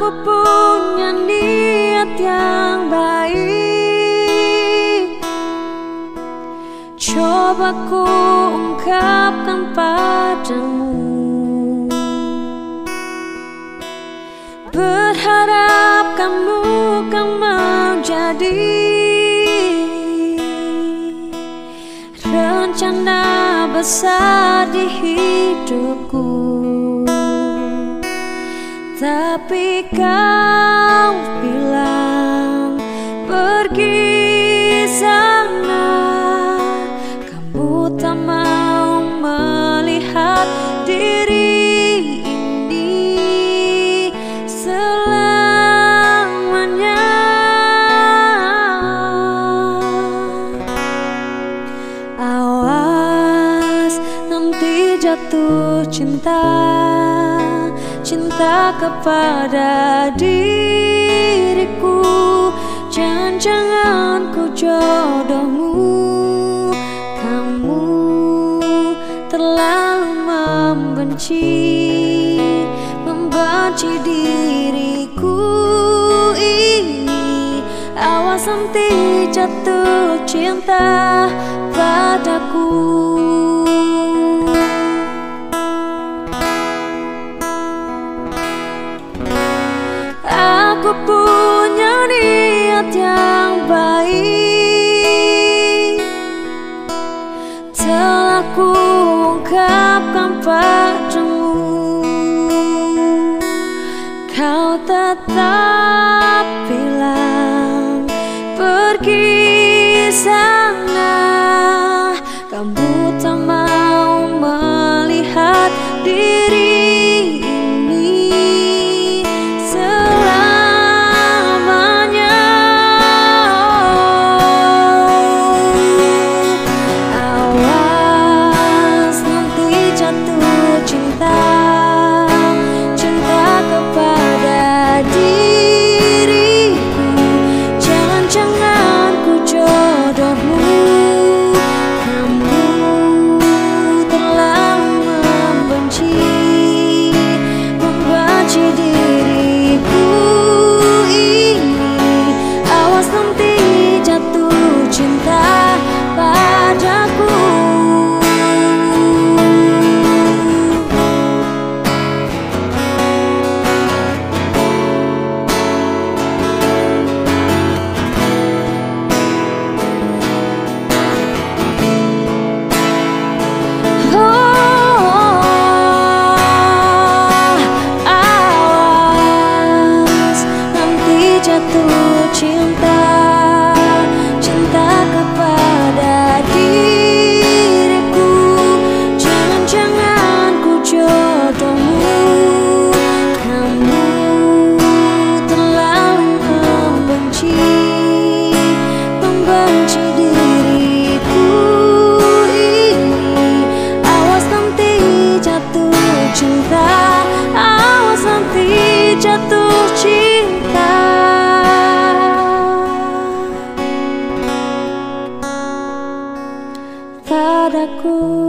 Aku punya niat yang baik, coba ku ungkapkan padamu. Berharap kamu kan menjadi rencana besar di hidupku. Tapi kau bilang pergi sana, kamu tak mau melihat diri ini selamanya. Awas nanti jatuh cinta kepada diriku. Jangan-jangan ku jodohmu, kamu terlalu membenci diriku ini. Awas nanti jatuh cinta padaku. Aku punya niat yang baik, telah ku ungkapkan padamu. Kau tetap bilang pergi sana, kamu tak mau melihat diri jatuh cinta kepada diriku. Jangan-jangan ku jodohmu, kamu terlalu membenci diriku ini. Awas nanti jatuh cinta, awas nanti jatuh cinta padaku.